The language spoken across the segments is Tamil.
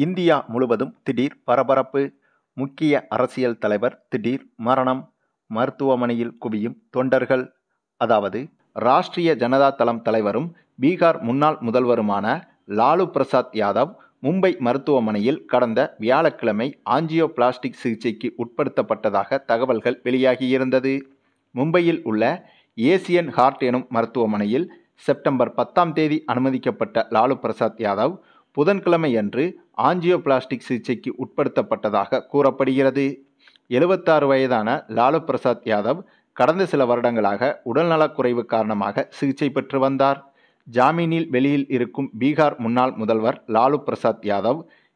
இந்தியா முழுவதும் திடீர் பரபரப்பு. முக்கிய அரசியல் தலைவர் திடீர் மரணம். மருத்துவமனையில் குவியும் தொண்டர்கள். அதாவது ராஷ்டிரிய ஜனதா தளம் தலைவரும் பீகார் முன்னாள் முதல்வருமான லாலு பிரசாத் யாதவ் மும்பை மருத்துவமனையில் கடந்த வியாழக்கிழமை ஆஞ்சியோபிளாஸ்டிக் சிகிச்சைக்கு உட்படுத்தப்பட்டதாக தகவல்கள் வெளியாகியிருந்தது. மும்பையில் உள்ள ஏசியன் ஹார்ட் எனும் மருத்துவமனையில் செப்டம்பர் 10ஆம் தேதி அனுமதிக்கப்பட்ட லாலு பிரசாத் யாதவ் புதன்கிழமையன்று ஆஞ்சியோபிளாஸ்டிக் சிகிச்சைக்கு உட்படுத்தப்பட்டதாக கூறப்படுகிறது. 76 வயதான லாலு பிரசாத் யாதவ் கடந்த சில வருடங்களாக உடல்நலக்குறைவு காரணமாக சிகிச்சை பெற்று வந்தார். ஜாமீனில் வெளியில் இருக்கும் பீகார் முன்னாள் முதல்வர் லாலு பிரசாத் யாதவ்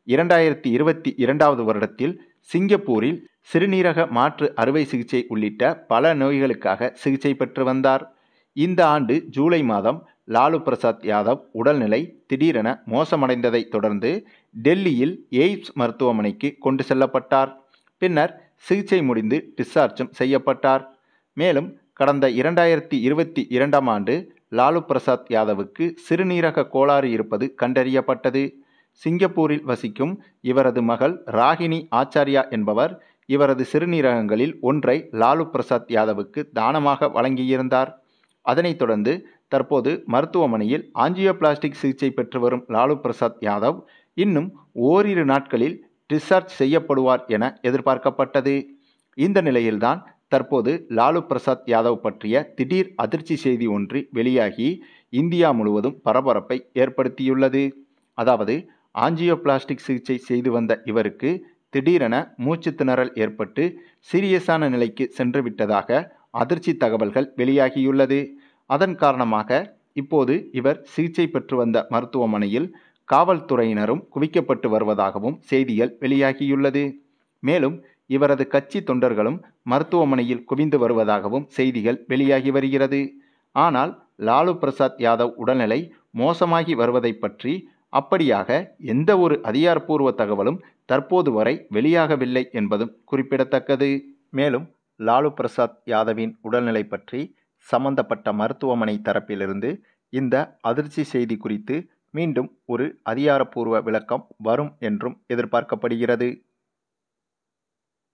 2022 வருடத்தில் சிங்கப்பூரில் சிறுநீரக மாற்று அறுவை சிகிச்சை உள்ளிட்ட பல நோய்களுக்காக சிகிச்சை பெற்று வந்தார். இந்த ஆண்டு ஜூலை மாதம் லாலு பிரசாத் யாதவ் உடல்நிலை திடீரென மோசமடைந்ததை தொடர்ந்து டெல்லியில் எய்ம்ஸ் மருத்துவமனைக்கு கொண்டு செல்லப்பட்டார். பின்னர் சிகிச்சை முடிந்து டிஸ்சார்ஜும் செய்யப்பட்டார். மேலும் கடந்த 2022ஆம் ஆண்டு லாலு பிரசாத் யாதவுக்கு சிறுநீரக கோளாறு இருப்பது கண்டறியப்பட்டது. சிங்கப்பூரில் வசிக்கும் இவரது மகள் ராகினி ஆச்சாரியா என்பவர் இவரது சிறுநீரகங்களில் ஒன்றை லாலு பிரசாத் யாதவுக்கு தானமாக வழங்கியிருந்தார். அதனைத் தொடர்ந்து தற்போது மருத்துவமனையில் ஆஞ்சியோபிளாஸ்டிக் சிகிச்சை பெற்று வரும் லாலு பிரசாத் யாதவ் இன்னும் ஓரிரு நாட்களில் டிஸ்சார்ஜ் செய்யப்படுவார் என எதிர்பார்க்கப்பட்டது. இந்த நிலையில்தான் தற்போது லாலு பிரசாத் யாதவ் பற்றிய திடீர் அதிர்ச்சி செய்தி ஒன்று வெளியாகி இந்தியா முழுவதும் பரபரப்பை ஏற்படுத்தியுள்ளது. அதாவது ஆஞ்சியோபிளாஸ்டிக் சிகிச்சை செய்து வந்த இவருக்கு திடீரென மூச்சு திணறல் ஏற்பட்டு சீரியஸான நிலைக்கு சென்று விட்டதாக அதிர்ச்சி தகவல்கள் வெளியாகியுள்ளது. அதன் காரணமாக இப்போது இவர் சிகிச்சை பெற்று வந்த மருத்துவமனையில் காவல்துறையினரும் குவிக்கப்பட்டு வருவதாகவும் செய்திகள் வெளியாகியுள்ளது. மேலும் இவரது கட்சி தொண்டர்களும் மருத்துவமனையில் குவிந்து வருவதாகவும் செய்திகள் வெளியாகி வருகிறது. ஆனால் லாலு பிரசாத் யாதவ் உடல்நிலை மோசமாகி வருவதை பற்றி அப்படியாக எந்த ஒரு அதிகாரப்பூர்வ தகவலும் தற்போது வரை வெளியாகவில்லை என்பதும் குறிப்பிடத்தக்கது. மேலும் லாலு பிரசாத் யாதவின் உடல்நிலை பற்றி சம்பந்தப்பட்ட மருத்துவமனை தரப்பிலிருந்து இந்த அதிர்ச்சி செய்தி குறித்து மீண்டும் ஒரு அதிகாரப்பூர்வ விளக்கம் வரும் என்றும் எதிர்பார்க்கப்படுகிறது.